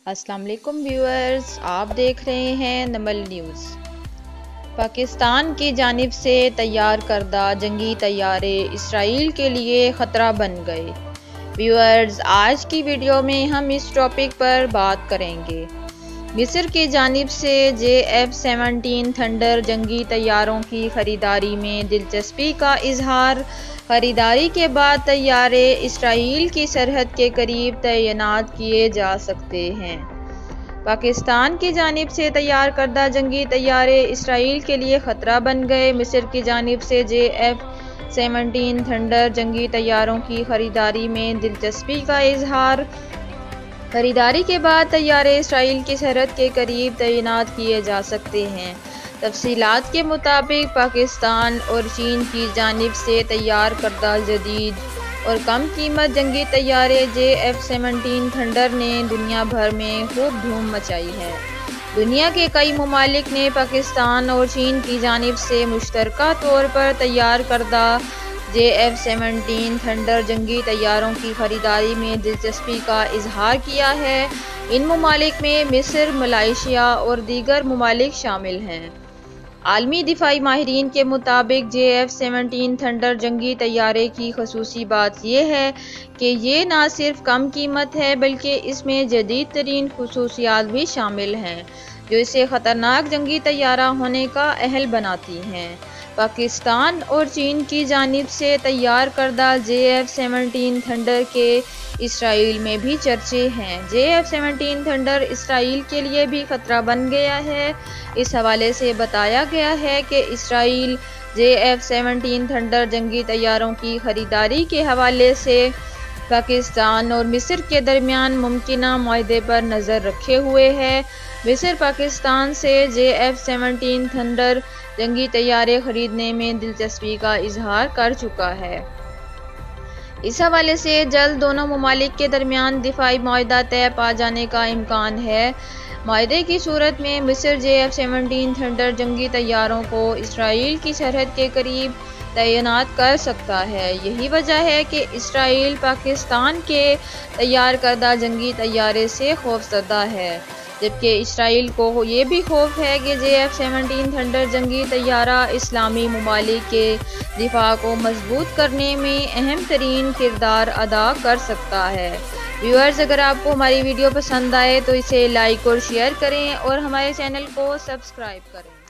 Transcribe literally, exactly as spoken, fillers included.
السلام علیکم ویورز، آپ دیکھ رہے ہیں نمل نیوز۔ پاکستان کی جانب سے تیار کردہ جنگی طیارے اسرائیل کے لیے خطرہ بن گئے۔ ویورز، آج کی ویڈیو میں ہم اس ٹاپک پر بات کریں گے۔ مصر کی جانب سے جے ایف سیونٹین تھنڈر جنگی طیاروں کی خریداری میں دلچسپی کا اظہار۔ خریداری کے بعد طیارے اسرائیل کی سرحد کے قریب تعینات کیے جا سکتے ہیں۔ پاکستان کی جانب سے تیار کردہ جنگی طیارے اسرائیل کے لیے خطرہ بن گئے۔ مصر کی جانب سے جے ایف سیونٹین تھنڈر جنگی طیاروں کی خریداری میں دلچسپی کا اظہار۔ خریداری کے بعد طیارے اسرائیل کی سرحد کے قریب تعینات کیے جا سکتے ہیں۔ تفصیلات کے مطابق پاکستان اور چین کی جانب سے تیار کردہ جدید اور کم قیمت جنگی طیارے جے ایف سیونٹین تھنڈر نے دنیا بھر میں خوب دھوم مچائی ہے۔ دنیا کے کئی ممالک نے پاکستان اور چین کی جانب سے مشترکہ طور پر تیار کردہ جے ایف سیونٹین تھنڈر جنگی طیاروں کی خریداری میں دلچسپی کا اظہار کیا ہے۔ ان ممالک میں مصر، ملائیشیا اور دیگر ممالک شامل ہیں۔ عالمی دفاعی ماہرین کے مطابق جے ایف سیونٹین تھنڈر جنگی طیارے کی خصوصی بات یہ ہے کہ یہ نہ صرف کم قیمت ہے بلکہ اس میں جدید ترین خصوصیات بھی شامل ہیں جو اسے خطرناک جنگی طیارہ ہونے کا اہل بناتی ہیں۔ پاکستان اور چین کی جانب سے تیار کردہ جے ایف سیونٹین تھنڈر کے اسرائیل میں بھی چرچے ہیں۔ J F seventeen thunder Israel کے لیے بھی خطرہ بن گیا ہے۔ اس حوالے سے بتایا گیا ہے کہ Israel J F seventeen thunder جنگی طیاروں کی خریداری کے حوالے سے پاکستان اور مصر کے درمیان ممکنہ معاہدے پر نظر رکھے ہوئے ہے۔ مصر پاکستان سے جے ایف سیونٹین تھنڈر جنگی طیارے خریدنے میں دلچسپی کا اظہار کر چکا ہے۔ اس حوالے سے جلد دونوں ممالک کے درمیان دفاعی معاہدہ طے پا جانے کا امکان ہے۔ معاہدے کی صورت میں مصر جے ایف سیونٹین تھنڈر جنگی طیاروں کو اسرائیل کی سرحد کے قریب تعینات کر سکتا ہے۔ یہی وجہ ہے کہ اسرائیل پاکستان کے تیار کردہ جنگی طیارے سے خوفزدہ ہے، جبکہ اسرائیل کو یہ بھی خوف ہے کہ جے ایف سیونٹین تھنڈر جنگی طیارہ اسلامی ممالک کے دفاع کو مضبوط کرنے میں اہم ترین کردار ادا کر سکتا ہے۔ ویورز، اگر آپ کو ہماری ویڈیو پسند آئے تو اسے لائک اور شیئر کریں اور ہمارے چینل کو سبسکرائب کریں۔